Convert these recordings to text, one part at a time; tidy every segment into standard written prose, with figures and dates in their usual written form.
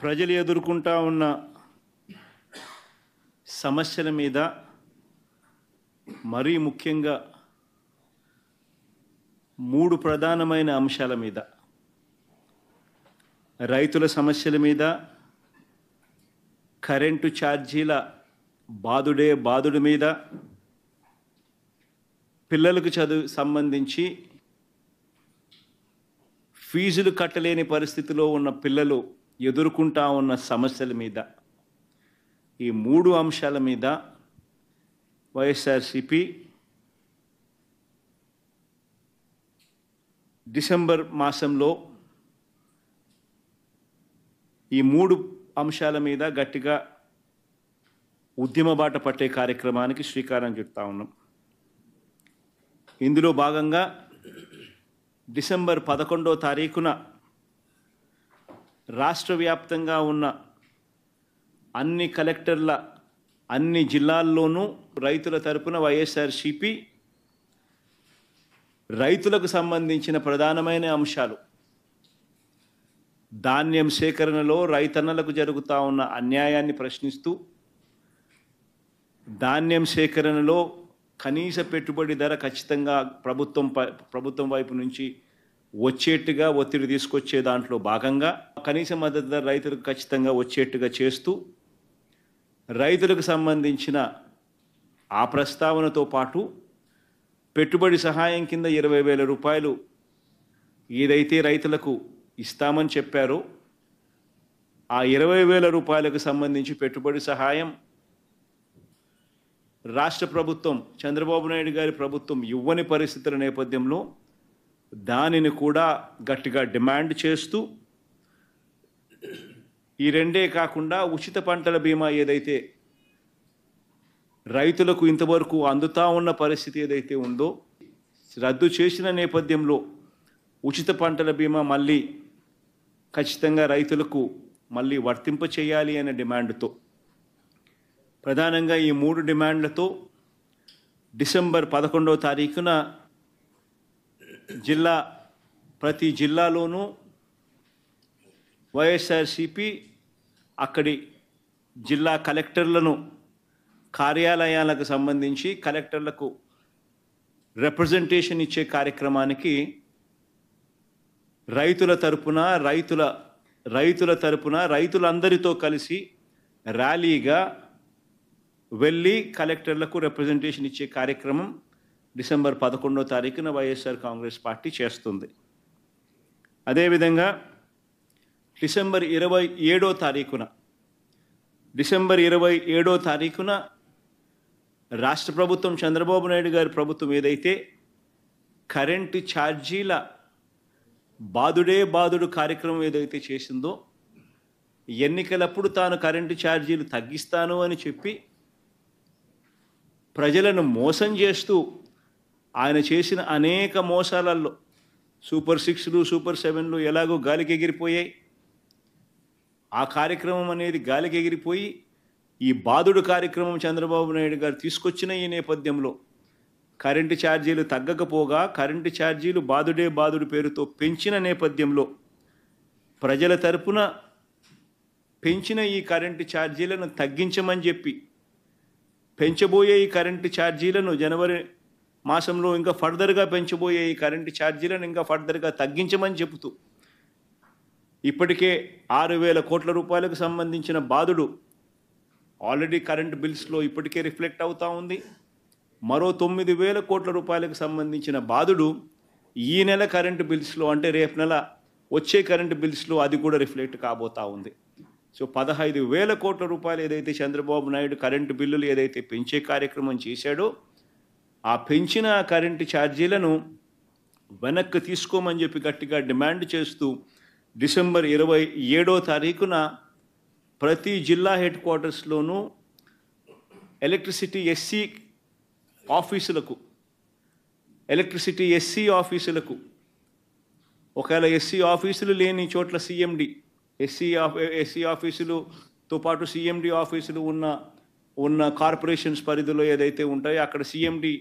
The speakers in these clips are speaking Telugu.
ప్రజలు ఎదుర్కొంటా ఉన్న సమస్యల మీద మరీ ముఖ్యంగా మూడు ప్రధానమైన అంశాల మీద, రైతుల సమస్యల మీద, కరెంటు ఛార్జీల బాదుడు మీద, పిల్లలకు చదువు సంబంధించి ఫీజులు కట్టలేని పరిస్థితిలో ఉన్న పిల్లలు ఎదుర్కొంటా ఉన్న సమస్యల మీద, ఈ మూడు అంశాల మీద వైఎస్ఆర్సీపీ డిసెంబర్ మాసంలో ఈ మూడు అంశాల మీద గట్టిగా ఉద్యమ బాట పట్టే కార్యక్రమానికి శ్రీకారం చుడతా ఉన్నాం. ఇందులో భాగంగా డిసెంబర్ 11వ తారీఖున రాష్ట్ర వ్యాప్తంగా ఉన్న అన్ని కలెక్టర్ల అన్ని జిల్లాల్లోనూ రైతుల తరపున వైఎస్ఆర్సీపీ రైతులకు సంబంధించిన ప్రధానమైన అంశాలు, ధాన్యం సేకరణలో రైతన్నలకు జరుగుతూ ఉన్న అన్యాయాన్ని ప్రశ్నిస్తూ, ధాన్యం సేకరణలో కనీస పెట్టుబడి ధర ఖచ్చితంగా ప్రభుత్వం వైపు నుంచి వచ్చేట్టుగా ఒత్తిడి తీసుకొచ్చే దాంట్లో భాగంగా కనీస మద్దతు ధర రైతులకు ఖచ్చితంగా వచ్చేట్టుగా చేస్తూ, రైతులకు సంబంధించిన ఆ ప్రస్తావనతో పాటు పెట్టుబడి సహాయం కింద 20,000 రూపాయలు ఏదైతే రైతులకు ఇస్తామని చెప్పారో ఆ 20,000 రూపాయలకు సంబంధించి పెట్టుబడి సహాయం రాష్ట్ర ప్రభుత్వం, చంద్రబాబు నాయుడు గారి ప్రభుత్వం ఇవ్వని పరిస్థితుల నేపథ్యంలో దానిని కూడా గట్టిగా డిమాండ్ చేస్తూ, ఈ రెండే కాకుండా ఉచిత పంటల బీమా ఏదైతే రైతులకు ఇంతవరకు అందుతా ఉన్న పరిస్థితి ఏదైతే ఉందో రద్దు చేసిన నేపథ్యంలో ఉచిత పంటల బీమా మళ్ళీ ఖచ్చితంగా రైతులకు మళ్ళీ వర్తింప చేయాలి అనే డిమాండ్తో, ప్రధానంగా ఈ మూడు డిమాండ్లతో డిసెంబర్ 11వ తారీఖున ప్రతి జిల్లాలోనూ వైఎస్ఆర్సీపీ అక్కడి జిల్లా కలెక్టర్లను కార్యాలయాలకు సంబంధించి కలెక్టర్లకు రిప్రజెంటేషన్ ఇచ్చే కార్యక్రమానికి రైతుల తరపున రైతులందరితో కలిసి ర్యాలీగా వెళ్ళి కలెక్టర్లకు రిప్రజెంటేషన్ ఇచ్చే కార్యక్రమం డిసెంబర్ 11వ తారీఖున వైఎస్ఆర్ కాంగ్రెస్ పార్టీ చేస్తుంది. అదేవిధంగా డిసెంబర్ 27వ తారీఖున రాష్ట్ర ప్రభుత్వం, చంద్రబాబు నాయుడు గారి ప్రభుత్వం ఏదైతే కరెంటు ఛార్జీల బాదుడు కార్యక్రమం ఏదైతే చేసిందో, ఎన్నికలప్పుడు తాను కరెంటు ఛార్జీలు తగ్గిస్తాను అని చెప్పి ప్రజలను మోసం చేస్తూ ఆయన చేసిన అనేక మోసాలలో సూపర్ 6లు, సూపర్ 7లు ఎలాగో గాలికి ఎగిరిపోయాయి. ఆ కార్యక్రమం అనేది గాలికి ఎగిరిపోయి ఈ బాదుడు కార్యక్రమం చంద్రబాబు నాయుడు గారు తీసుకొచ్చిన ఈ నేపథ్యంలో కరెంటు ఛార్జీలు తగ్గకపోగా కరెంటు ఛార్జీలు బాదుడు పేరుతో పెంచిన నేపథ్యంలో ప్రజల తరపున పెంచిన ఈ కరెంటు ఛార్జీలను తగ్గించమని చెప్పి పెంచబోయే ఈ కరెంటు ఛార్జీలను జనవరి మాసంలో ఇంకా ఫర్దర్గా పెంచబోయే ఈ కరెంటు ఛార్జీలను ఇంకా ఫర్దర్గా తగ్గించమని చెబుతూ ఇప్పటికే 6,000 కోట్ల రూపాయలకు సంబంధించిన బాదుడు ఆల్రెడీ కరెంటు బిల్స్లో ఇప్పటికే రిఫ్లెక్ట్ అవుతూ ఉంది. మరో 9,000 కోట్ల రూపాయలకు సంబంధించిన బాదుడు ఈ నెల కరెంటు బిల్స్లో, అంటే రేపు నెల వచ్చే కరెంటు బిల్స్లో అది కూడా రిఫ్లెక్ట్ కాబోతూ ఉంది. సో 15,000 కోట్ల రూపాయలు ఏదైతే చంద్రబాబు నాయుడు కరెంటు బిల్లులు ఏదైతే పెంచే కార్యక్రమం చేశాడో ఆ పెంచిన కరెంటు ఛార్జీలను వెనక్కి తీసుకోమని చెప్పి గట్టిగా డిమాండ్ చేస్తూ డిసెంబర్ 27వ తారీఖున ప్రతి జిల్లా హెడ్ క్వార్టర్స్లోనూ ఎలక్ట్రిసిటీ ఆఫీసులకు ఒకవేళ ఎస్సీ ఆఫీసులు లేని చోట్ల సిఎండి, ఎస్సీ ఆఫీసులతో పాటు సిఎండి ఆఫీసులు ఉన్న కార్పొరేషన్స్ పరిధిలో ఏదైతే ఉంటాయో అక్కడ సిఎండి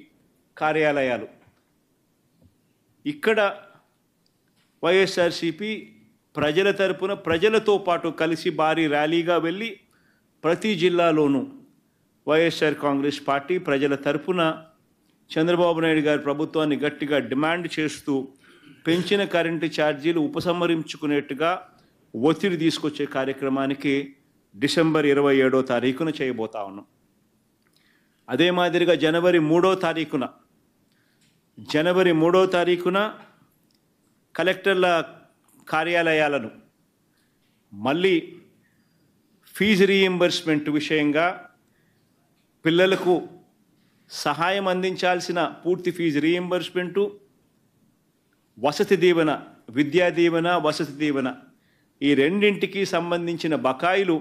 కార్యాలయాలు, ఇక్కడ వైఎస్ఆర్సీపీ ప్రజల తరపున ప్రజలతో పాటు కలిసి భారీ ర్యాలీగా వెళ్ళి ప్రతి జిల్లాలోనూ వైఎస్ఆర్ కాంగ్రెస్ పార్టీ ప్రజల తరపున చంద్రబాబు నాయుడు గారి ప్రభుత్వాన్ని గట్టిగా డిమాండ్ చేస్తూ పెంచిన కరెంటు ఛార్జీలు ఉపసంహరించుకునేట్టుగా ఒత్తిడి తీసుకొచ్చే కార్యక్రమానికి డిసెంబర్ 27వ తారీఖున చేయబోతా ఉన్నాం. అదే మాదిరిగా జనవరి 3వ తారీఖున కలెక్టర్ల కార్యాలయాలను మళ్ళీ ఫీజు రీయింబర్స్మెంట్ విషయంగా పిల్లలకు సహాయం అందించాల్సిన పూర్తి ఫీజు రీయింబర్స్మెంటు, వసతి దీవెన, విద్యా దీవెన, వసతి దీవెన ఈ రెండింటికి సంబంధించిన బకాయిలు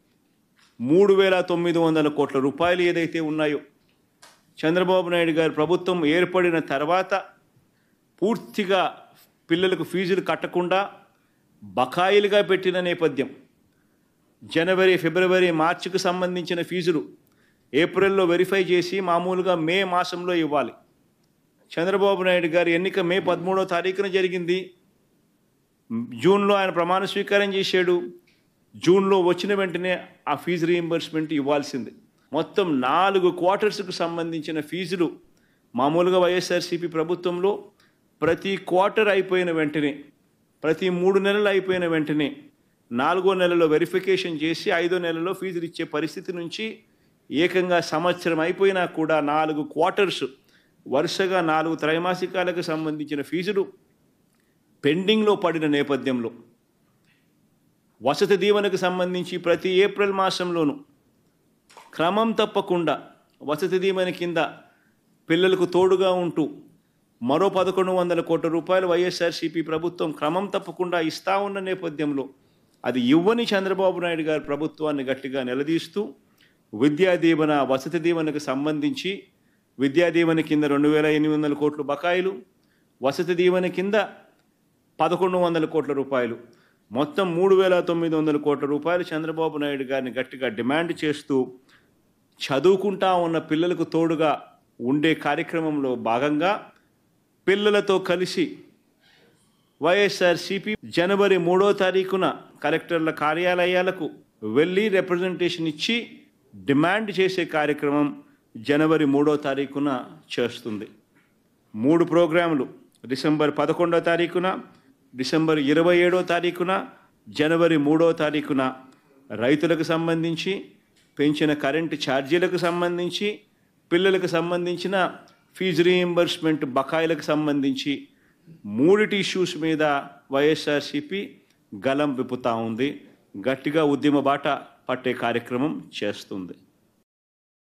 3,900 కోట్ల రూపాయలు ఏదైతే ఉన్నాయో చంద్రబాబు నాయుడు గారి ప్రభుత్వం ఏర్పడిన తర్వాత పూర్తిగా పిల్లలకు ఫీజులు కట్టకుండా బకాయిలుగా పెట్టిన నేపథ్యం. జనవరి, ఫిబ్రవరి, మార్చికి సంబంధించిన ఫీజులు ఏప్రిల్లో వెరిఫై చేసి మామూలుగా మే మాసంలో ఇవ్వాలి. చంద్రబాబు నాయుడు గారి ఎన్నిక మే 13వ తారీఖున జరిగింది. జూన్లో ఆయన ప్రమాణ స్వీకారం చేశాడు. జూన్లో వచ్చిన వెంటనే ఆ ఫీజు రీయింబర్స్మెంట్ ఇవ్వాల్సింది. మొత్తం 4 క్వార్టర్స్కు సంబంధించిన ఫీజులు మామూలుగా వైఎస్ఆర్సీపీ ప్రభుత్వంలో ప్రతి క్వార్టర్ అయిపోయిన వెంటనే, ప్రతి 3 నెలలు అయిపోయిన వెంటనే 4వ నెలలో వెరిఫికేషన్ చేసి 5వ నెలలో ఫీజులు ఇచ్చే పరిస్థితి నుంచి ఏకంగా సంవత్సరం అయిపోయినా కూడా 4 క్వార్టర్స్ వరుసగా 4 త్రైమాసికాలకు సంబంధించిన ఫీజులు పెండింగ్లో పడిన నేపథ్యంలో వసతి దీవెనకు సంబంధించి ప్రతి ఏప్రిల్ మాసంలోనూ క్రమం తప్పకుండా వసతి దీవెన కింద పిల్లలకు తోడుగా ఉంటూ మరో 1,100 కోట్ల రూపాయలు వైఎస్ఆర్సీపీ ప్రభుత్వం క్రమం తప్పకుండా ఇస్తా ఉన్న నేపథ్యంలో అది ఇవ్వని చంద్రబాబు నాయుడు గారి ప్రభుత్వాన్ని గట్టిగా నిలదీస్తూ విద్యా దీవెన, వసతి దీవెనకు సంబంధించి విద్యా దీవెన కింద 2,800 కోట్ల బకాయిలు, వసతి దీవెన కింద 1,100 కోట్ల రూపాయలు, మొత్తం 3,900 కోట్ల రూపాయలు చంద్రబాబు నాయుడు గారిని గట్టిగా డిమాండ్ చేస్తూ చదువుకుంటా ఉన్న పిల్లలకు తోడుగా ఉండే కార్యక్రమంలో భాగంగా పిల్లలతో కలిసి వైఎస్ఆర్సీపీ జనవరి 3వ తారీఖున కలెక్టర్ల కార్యాలయాలకు వెళ్ళి రిప్రజెంటేషన్ ఇచ్చి డిమాండ్ చేసే కార్యక్రమం జనవరి 3వ తారీఖున చేస్తుంది. 3 ప్రోగ్రాములు డిసెంబర్ 11వ తారీఖున, డిసెంబర్ 27వ తారీఖున, జనవరి 3వ తారీఖున రైతులకు సంబంధించి, పెంచిన కరెంటు ఛార్జీలకు సంబంధించి, పిల్లలకు సంబంధించిన ఫీజు రీయింబర్స్మెంట్ బకాయిలకు సంబంధించి 3 ఇష్యూస్ మీద వైఎస్ఆర్సీపీ గలం విప్పుతా ఉంది. గట్టిగా ఉద్యమ బాట పట్టే కార్యక్రమం చేస్తుంది.